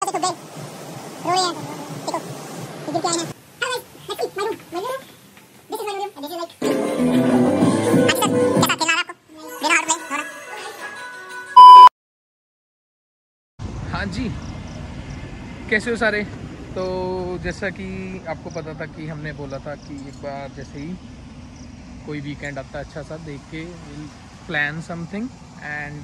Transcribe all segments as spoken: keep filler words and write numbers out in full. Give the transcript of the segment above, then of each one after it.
देखो बेड रो रहे हैं, देखो इधर क्या है ना। Hello guys, let's see my room, my room, this is my room, this is like कैसा खेलना है आपको बिना आउट में होना। हाँ जी, कैसे हो सारे। तो जैसा कि आपको पता था कि हमने बोला था कि एक बार जैसे ही कोई वीकेंड आता अच्छा सा देख के will plan something, and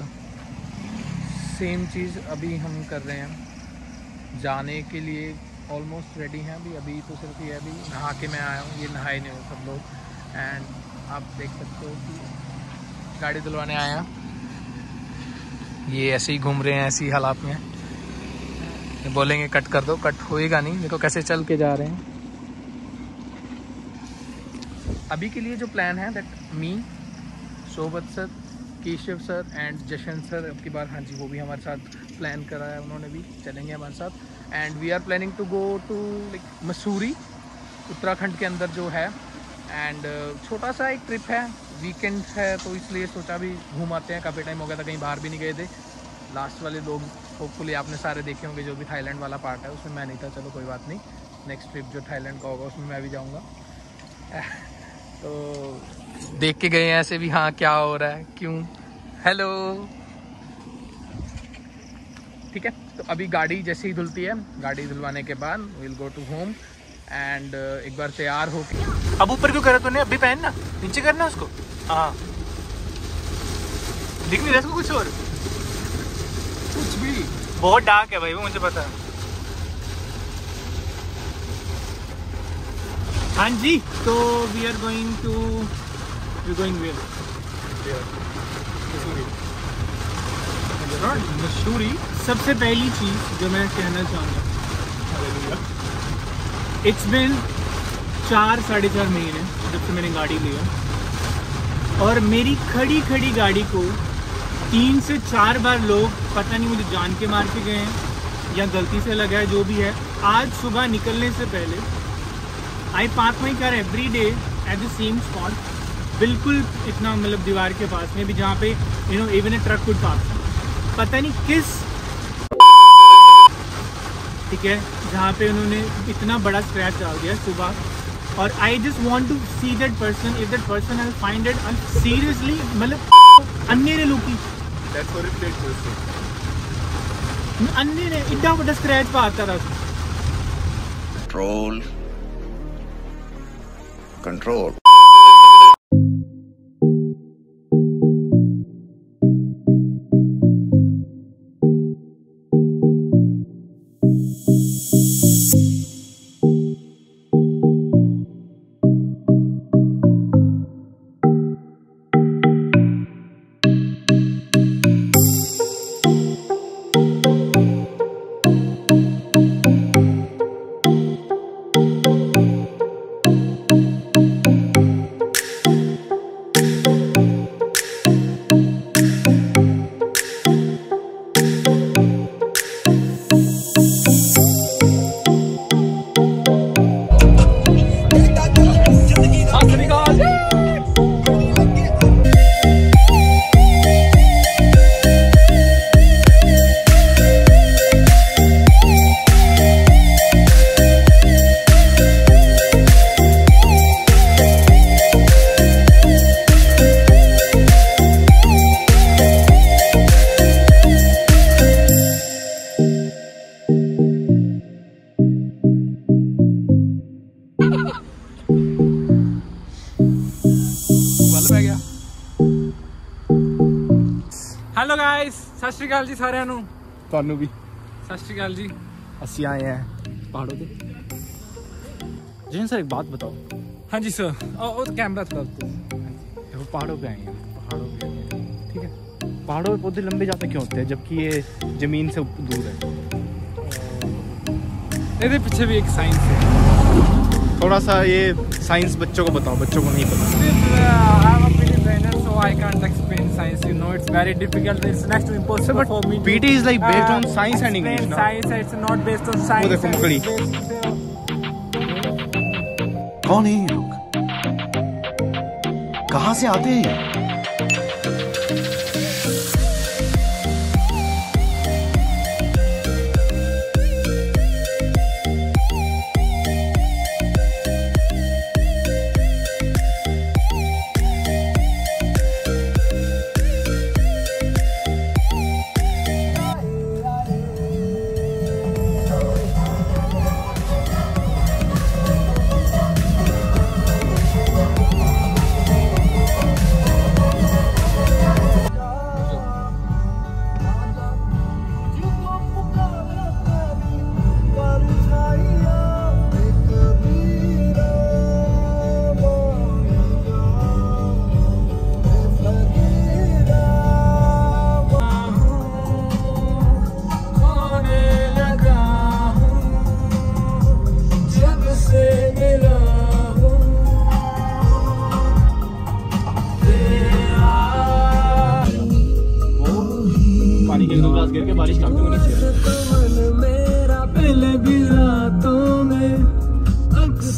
same चीज़ अभी हम कर रहे हैं। जाने के लिए ऑलमोस्ट रेडी हैं अभी अभी तो सिर्फ ये अभी नहा के मैं आया हूँ, ये नहाए नहीं हो सब लोग, एंड आप देख सकते हो कि गाड़ी धुलवाने आए हैं। ये ऐसे ही घूम रहे हैं, ऐसी हालात में ये बोलेंगे कट कर दो, कट होएगा नहीं, देखो कैसे चल के जा रहे हैं। अभी के लिए जो प्लान है that me, Sohbat sir, Keshav sir and Jashan sir अब की बार, हाँ जी वो भी हमारे साथ प्लान करा है, उन्होंने भी चलेंगे हमारे साथ। And we are planning to go to like Mussoorie, Uttarakhand के अंदर जो है। एंड छोटा सा एक ट्रिप है, वीकेंड है तो इसलिए सोचा भी घूम आते हैं, काफ़ी टाइम हो गया था कहीं बाहर भी नहीं गए थे। लास्ट वाले लोग होपफुली आपने सारे देखे होंगे, जो भी थाईलैंड वाला पार्ट है उसमें मैं नहीं था, चलो कोई बात नहीं, नेक्स्ट ट्रिप जो थाईलैंड का होगा उसमें मैं भी जाऊँगा। तो देख के गए हैं ऐसे भी, हाँ क्या हो रहा है, क्यों, हेलो, ठीक है। तो अभी गाड़ी जैसे ही धुलती है, गाड़ी धुलवाने के बाद will go to home, and एक बार तैयार हो के। अब ऊपर क्यों करा तूने, अभी पहन ना, नीचे करना उसको। हाँ दिख नहीं रहा इसको कुछ और, कुछ भी बहुत डार्क है भाई वो मुझे पता है। हाँ जी, तो we are going to we going where Mussoorie. सबसे पहली चीज जो मैं कहना चाहूँगा, इट्स बिन चार साढ़े चार महीने जब से मैंने गाड़ी लिया, और मेरी खड़ी खड़ी गाड़ी को तीन से चार बार लोग पता नहीं मुझे जान के मार के गए हैं या गलती से लगा है, जो भी है। आज सुबह निकलने से पहले I park my car every day at the same spot, बिल्कुल इतना मतलब दीवार के पास में भी, जहाँ पे you know even a truck could pass. पता नहीं किस, ठीक है, जहाँ पे उन्होंने इतना बड़ा स्क्रैच डाल दिया सुबह। और I just want to see that person, if that person I find it seriously, मतलब अन्य लोग अन्य ने इतना बड़ा स्क्रैच पा आता था। कंट्रोल कंट्रोल हेलो गाइस, सत श्री अकाल जी साਰਿਆਂ ਨੂੰ, ਤੁਹਾਨੂੰ भी सत श्री अकाल जी। ਅਸੀਂ आए हैं पहाड़ों पे। जैन सर एक बात बताओ। हाँ जी सर, और कैमरा थोड़ा तो, देखो पहाड़ों पे आए हैं, पहाड़ों पे, ठीक है, पहाड़ों पे पौधे लंबे जाते क्यों होते हैं जबकि ये जमीन से दूर है? इसके पीछे भी एक साइंस है, थोड़ा सा ये साइंस बच्चों को बताओ, बच्चों को नहीं पता। I can't explain science, you know, it's very difficult, it's next to impossible Sir, for me to, P T is like based uh, on science and English, no? Science, it's not based on science. वो देखो मकड़ी। कौन है ये लोग, कहां से आते हैं?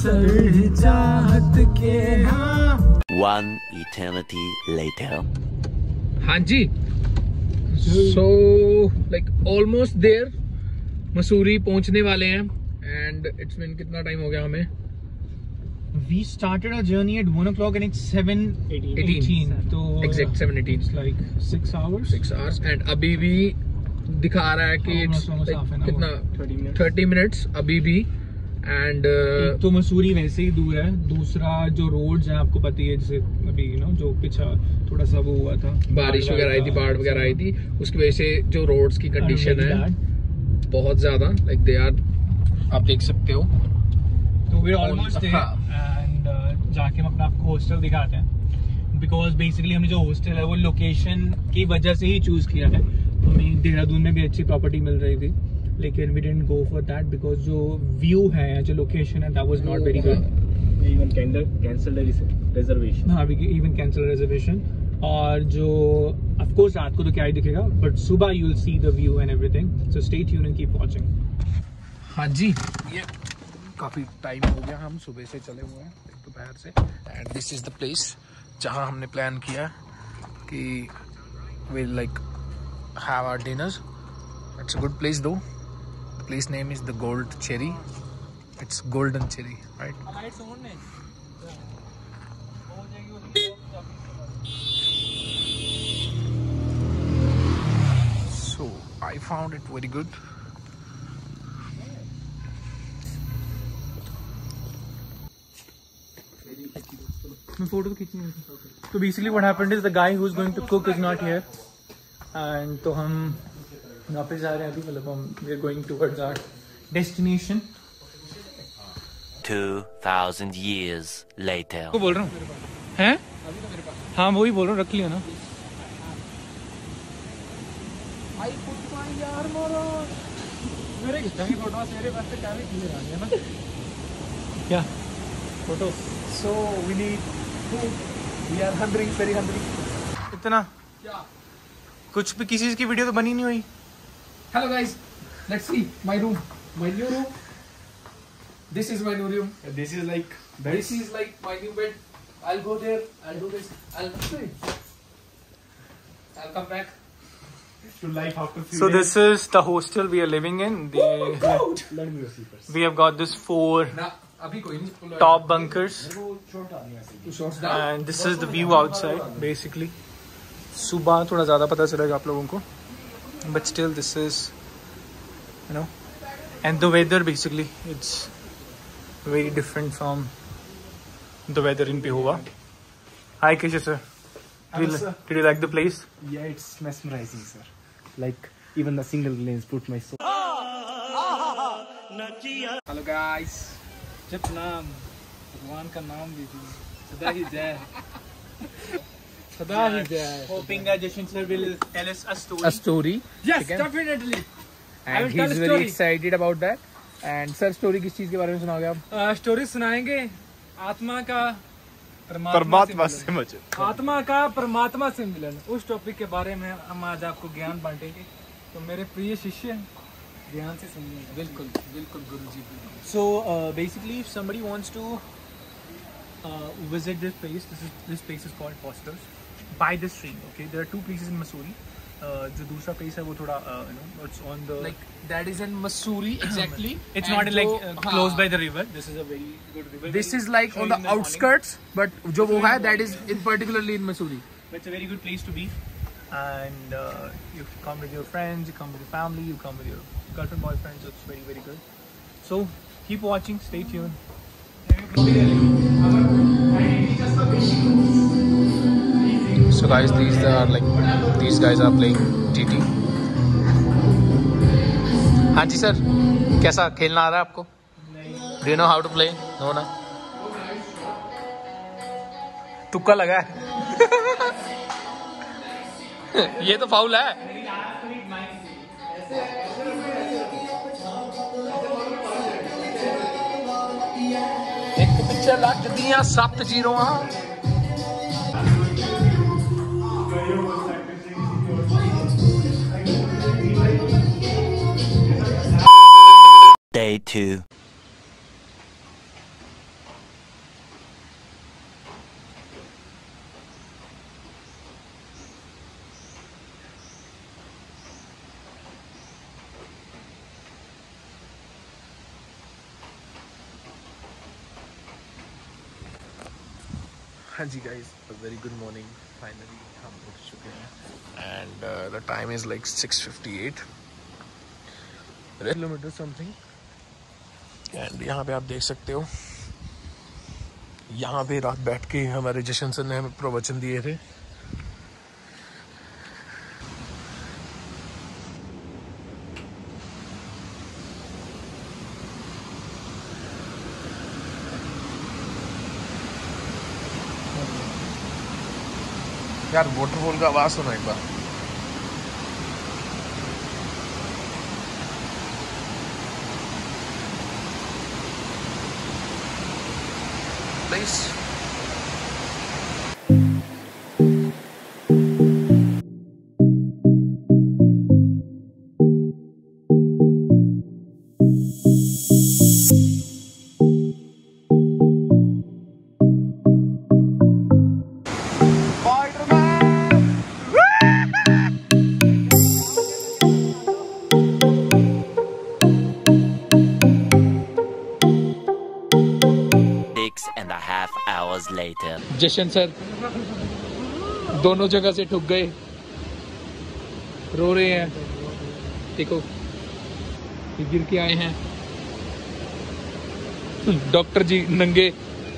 One eternity later. हाँ जी, so like almost there, Mussoorie पहुंचने वाले हैं and it's been कितना टाइम हो गया हमें? We started our journey at one o'clock and it's seven eighteen. तो exact seven eighteen. It's like six hours. Six hours and अभी भी दिखा रहा है कि it's like कितना thirty minutes अभी भी and एक तो मसूरी वैसे ही दूर है, दूसरा जो रोड्स हैं आपको पता ही है, जैसे अभी यू नो जो पिछा थोड़ा सा वो हुआ था, बारिश वगैरह आई थी, बाढ़ वगैरह आई थी, उसकी वजह से जो रोड्स की कंडीशन है बहुत ज्यादा लाइक दे आर, आप देख सकते हो। तो वी ऑलमोस्ट देयर एंड जाके हम अपना आपको हॉस्टल दिखाते हैं, बिकॉज बेसिकली हमने जो हॉस्टल है वो लोकेशन की वजह से ही चूज किया है। हमें देहरादून में भी अच्छी प्रॉपर्टी मिल रही थी, लेकिन we didn't go for that because जो व्यू है, जो लोकेशन है, that was not very good. Even cancelled reservation. हाँ, वी इवन कैंसिल रिजर्वेशन। और जो ऑफ कोर्स रात को तो क्या ही दिखेगा, बट सुबह you will see the view and everything, so stay tuned and keep watching. हाँ जी, ये काफ़ी टाइम हो गया, हम सुबह से चले हुए हैं दोपहर से and this is the place जहाँ हमने प्लान किया कि will like have our dinners. It's a good place though, the place name is the gold cherry, it's golden cherry, right? So I found it very good. मैं photo तो खींचनी है। तो basically what happened is the guy who is going to cook is not here and तो हम वापस जा रहे हैं अभी, मतलब हम we are going towards our destination. Two thousand years later. को बोल रहा हूँ हैं? हाँ वही बोल रहा हूँ, रख लियो ना। मेरे खिंचाएंगे फोटो मेरे पास से, क्या भी खींचे जाएंगे ना क्या photo. So we need food. We are hungry, very hungry. इतना क्या? कुछ भी किसी की वीडियो तो बनी नहीं हुई। Hello guys, let's see my room, my new room. This is my new room. This is like This is like my new bed. I'll go there. I'll do this. I'll I'll come back. To life after few so days. this is the hostel we are living in. The, Lend me your slippers. we have got this four ना अभी कोई नहीं। top bunkers वो short आ नहीं ऐसे। Two shots down. and this is the view outside basically. सुबह थोड़ा ज़्यादा पता चलेगा आप लोगों को, but still this is you know, and the weather basically it's very different from the weather in Pehuwa. Hi Kesha sir. Did you, sir. did you like the place? Yeah, it's mesmerizing, sir. Like even the single glance put my soul. Hello guys. जब नाम भगवान का नाम लीजिए, सदा ही जय, सदा ही जय। Hoping that Jashan sir will tell us a story. A story. Yes, ठीक है? definitely. I And will tell he's a very story. excited about that. And sir, story किस चीज के बारे में सुनाओगे आप? स्टोरी सुनाएंगे आत्मा का परमात्मा से मिलन, आत्मा का परमात्मा से मिलन, उस टॉपिक के बारे में हम आज आपको ज्ञान बांटेंगे। तो मेरे प्रिय शिष्य ध्यान से सुनिए। बिल्कुल बिल्कुल गुरुजी। So uh, basically, if somebody wants to uh, visit this place, this is this place is called Hosteller by the stream. Okay, there are two places in Mussoorie. Uh, जो दूसरा place है वो थोड़ा uh, you know it's on the Like that is in Mussoorie exactly. it's And not like जो- uh, हाँ, close by the river. This is a very good river. This We'll is like show on you the in morning. outskirts, but जो वो है that is in particularly in Mussoorie. It's a very good place to be, and uh, you come with your friends, you come with your family, you come with your girlfriend, boyfriend. So it's very very good. So keep watching, stay tuned. So guys, these are like these guys are playing T T. हाँ जी sir, कैसा खेलना आ रहा है आपको? Do you know how to play? No ना? तुक्का लगा है। ये तो फाउल है। एक पिक्चर लग दिया सत्त जीरो हाँ। Day two. हाँ जी guys, very good morning. Finally हम उठ चुके हैं and the time is like six fifty eight kilometre something. एंड यहाँ पे आप देख सकते हो, यहाँ पे रात बैठ के हमारे जशन सर ने हमें प्रवचन दिए थे। यार वाटरफॉल का आवाज सुनो एक बार। Please Later. जशन सर दोनों जगह से ठुक गए, रो रहे हैं। देखो ये गिर के आए हैं। डॉक्टर जी नंगे।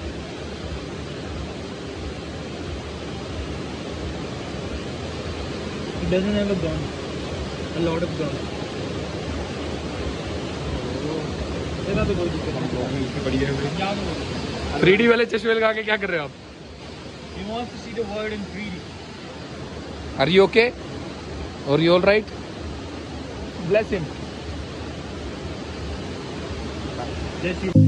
It doesn't have a gun. A lot of gun. तेरा तो कोई दिक्कत नहीं, बढ़िया है। थ्री डी वाले चश्मे लगा के क्या कर रहे हो आप? He wants to see the world in three D. Are you okay? Are you all right? Bless him. Bless you.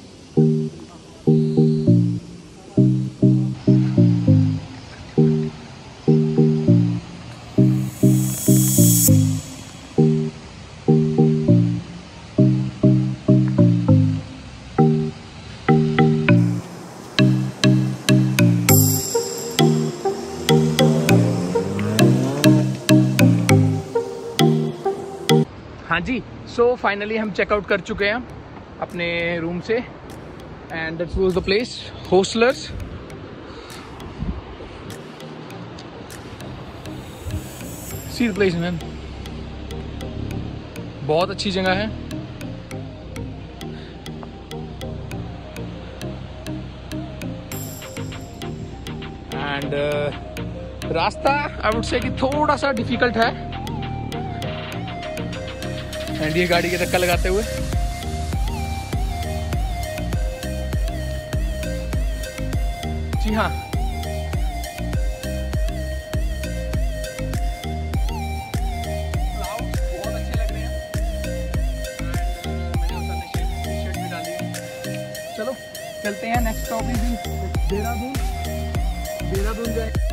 हाँ जी, सो so, फाइनली हम चेकआउट कर चुके हैं अपने रूम से and that was the place hostellers. See the place man, बहुत अच्छी जगह है। एंड uh, रास्ता आई वुड से कि थोड़ा सा डिफिकल्ट है। एंड ये गाड़ी के धक्का लगाते हुए जी हाँ, बहुत अच्छे लग रहे हैं। मैंने शर्ट भी डाली है। चलो चलते हैं नेक्स्ट टॉपिक भी देहरादून। देहरादून जाए